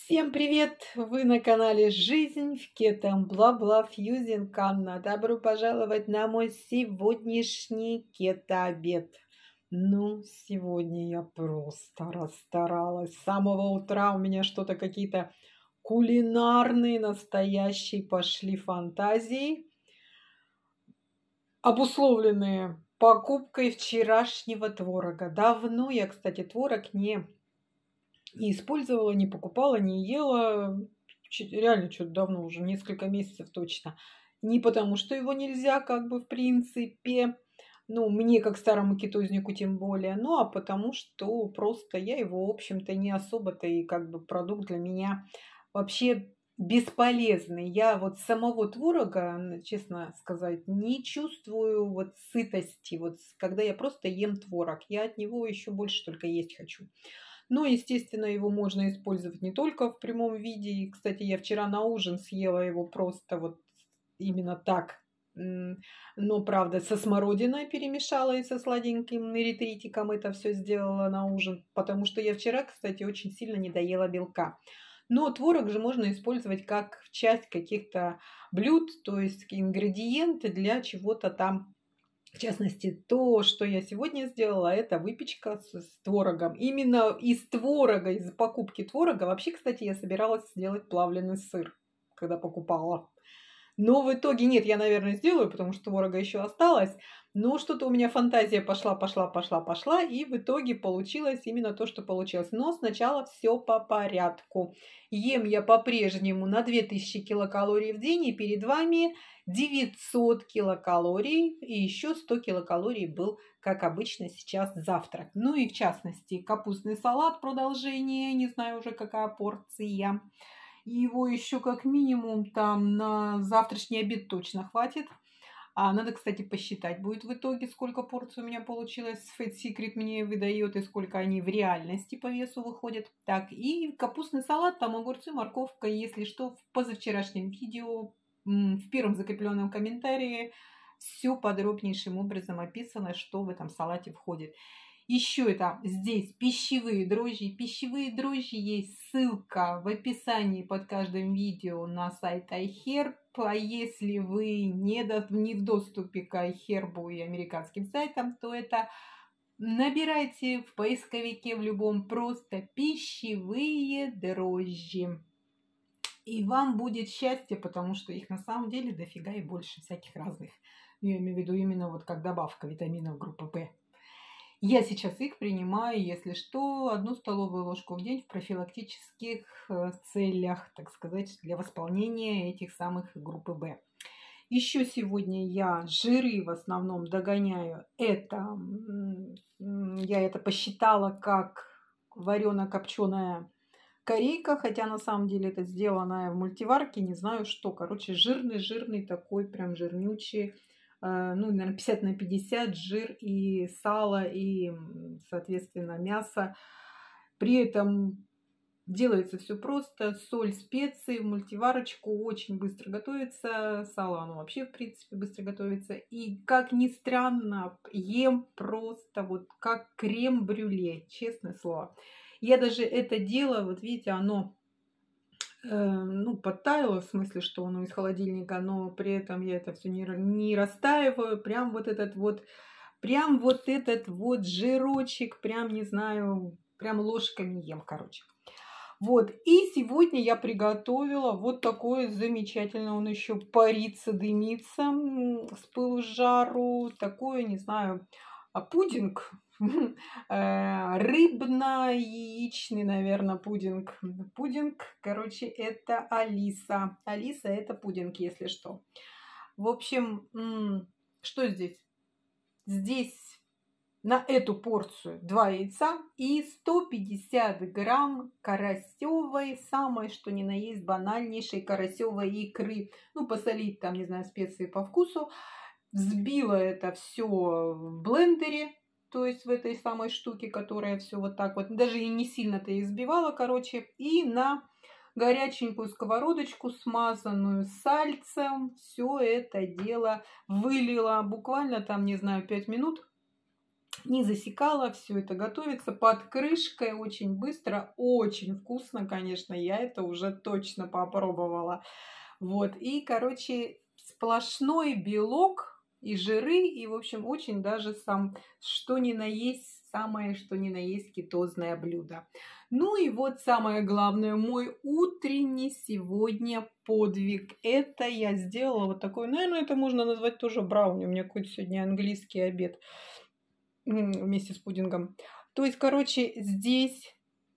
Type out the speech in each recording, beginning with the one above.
Всем привет! Вы на канале Жизнь в Кетом Бла-Бла Фьюзинг Анна. Добро пожаловать на мой сегодняшний кето-обед. Ну, сегодня я просто расстаралась. С самого утра у меня что-то какие-то кулинарные настоящие пошли фантазии, обусловленные покупкой вчерашнего творога. Давно я, кстати, творог не использовала, не покупала, не ела. Реально что-то давно, уже несколько месяцев точно. Не потому, что его нельзя, как бы, в принципе, ну, мне, как старому кетознику, тем более, ну, а потому что просто я его, в общем-то, не особо-то и как бы продукт для меня вообще бесполезный. Я вот самого творога, честно сказать, не чувствую вот сытости, вот когда я просто ем творог. Я от него еще больше только есть хочу. Но, естественно, его можно использовать не только в прямом виде. И, кстати, я вчера на ужин съела его просто вот именно так. Но, правда, со смородиной перемешала и со сладеньким эритритиком это все сделала на ужин, потому что я вчера, кстати, очень сильно не доела белка. Но творог же можно использовать как часть каких-то блюд, то есть ингредиенты для чего-то там. В частности, то, что я сегодня сделала, это выпечка с творогом. Именно из творога, из покупки творога. Вообще, кстати, я собиралась сделать плавленый сыр, когда покупала. Но в итоге нет, я, наверное, сделаю, потому что творога еще осталось. Но что-то у меня фантазия пошла, и в итоге получилось именно то, что получилось. Но сначала все по порядку. Ем я по-прежнему на 2000 килокалорий в день, и перед вами 900 килокалорий, и еще 100 килокалорий был, как обычно, сейчас завтрак. Ну и в частности, капустный салат, продолжение, не знаю уже какая порция. И его еще как минимум там на завтрашний обед точно хватит. А надо, кстати, посчитать будет в итоге, сколько порций у меня получилось. Fat Secret мне выдает и сколько они в реальности по весу выходят. Так, и капустный салат, там огурцы, морковка. Если что, в позавчерашнем видео, в первом закрепленном комментарии все подробнейшим образом описано, что в этом салате входит. Еще это здесь пищевые дрожжи. Пищевые дрожжи есть ссылка в описании под каждым видео на сайт iHerb. А если вы не в доступе к iHerb и американским сайтам, то это набирайте в поисковике в любом просто пищевые дрожжи. И вам будет счастье, потому что их на самом деле дофига и больше всяких разных. Я имею в виду именно вот как добавка витаминов группы В. Я сейчас их принимаю, если что, 1 столовую ложку в день в профилактических целях, так сказать, для восполнения этих самых группы В. Еще сегодня я жиры в основном догоняю. Я это посчитала как варено-копченая корейка, хотя на самом деле это сделанная в мультиварке, не знаю что. Короче, жирный такой, прям жирнючий. Ну, наверное, 50/50 жир и сало, и, соответственно, мясо. При этом делается все просто. Соль, специи в мультиварочку, очень быстро готовится. Сало, оно вообще, в принципе, быстро готовится. И, как ни странно, ем просто вот как крем-брюле, честное слово. Я даже это дело, вот видите, оно ну, подтаяло, в смысле, что оно из холодильника, но при этом я это все не растаиваю. Прям вот этот вот жирочек, прям, не знаю, прям ложками ем, короче. Вот, и сегодня я приготовила вот такое замечательное, он еще парится, дымится с пылу с жару, такое, не знаю, пудинг, рыбно-яичный, наверное, пудинг. Пудинг, короче, это Алиса. Алиса – это пудинг, если что. В общем, что здесь? Здесь на эту порцию 2 яйца и 150 грамм карасевой, самой что ни на есть банальнейшей карасевой икры. Ну, посолить там, не знаю, специи по вкусу. Взбила это все в блендере, то есть в этой самой штуке, которая все вот так вот, даже и не сильно-то и взбивала, короче, и на горяченькую сковородочку, смазанную сальцем, все это дело вылила буквально там, не знаю, 5 минут. не засекала, все это готовится под крышкой очень быстро, очень вкусно, конечно, я это уже точно попробовала. Вот, и, короче, сплошной белок и жиры, и, в общем, очень даже что ни на есть, самое что ни на есть кетозное блюдо. Ну и вот самое главное, мой утренний сегодня подвиг. Это я сделала вот такой, наверное, это можно назвать тоже брауни. У меня какой-то сегодня английский обед вместе с пудингом. То есть, короче, здесь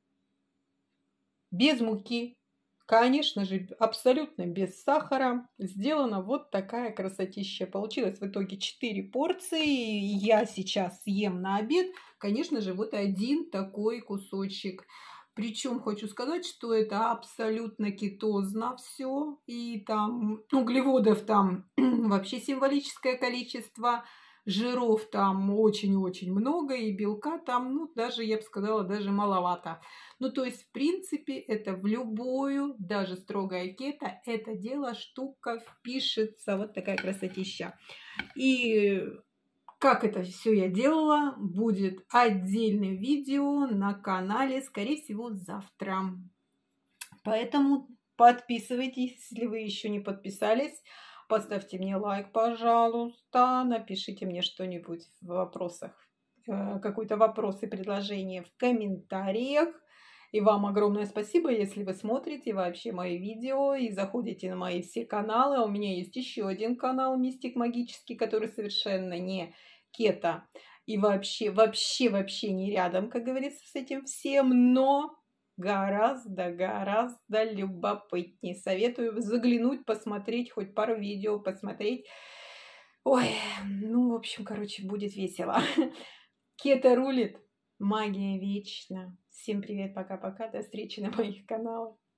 без муки, конечно же, абсолютно без сахара, сделана вот такая красотища. Получилось в итоге 4 порции. Я сейчас съем на обед, конечно же, вот один такой кусочек. Причем хочу сказать, что это абсолютно кетозно все. И там углеводов там вообще символическое количество. Жиров там очень-очень много, и белка там, ну, даже, я бы сказала, даже маловато. Ну, то есть, в принципе, это в любую, даже строгое кето, это дело штука впишется. Вот такая красотища. И как это все я делала, будет отдельное видео на канале, скорее всего, завтра. Поэтому подписывайтесь, если вы еще не подписались. Поставьте мне лайк, пожалуйста. Напишите мне что-нибудь в вопросах, какой-то вопрос и предложение в комментариях. И вам огромное спасибо, если вы смотрите вообще мои видео и заходите на мои все каналы. У меня есть еще один канал «Мистик Магический», который совершенно не кето и вообще не рядом, как говорится, с этим всем, но гораздо любопытнее. Советую заглянуть, посмотреть, хоть пару видео посмотреть. Ой, ну, в общем, короче, будет весело. Кето рулит, магия вечна. Всем привет, пока-пока, до встречи на моих каналах.